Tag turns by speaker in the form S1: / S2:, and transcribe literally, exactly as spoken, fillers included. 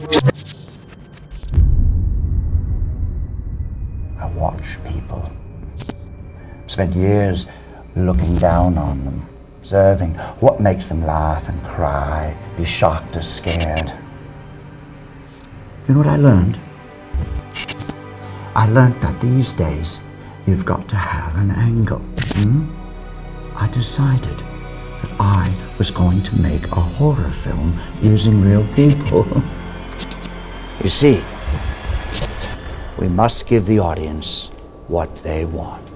S1: I watch people. Spent years looking down on them, observing what makes them laugh and cry, be shocked or scared. You know what I learned? I learned that these days you've got to have an angle. Hmm? I decided that I was going to make a horror film using real people. You see, we must give the audience what they want.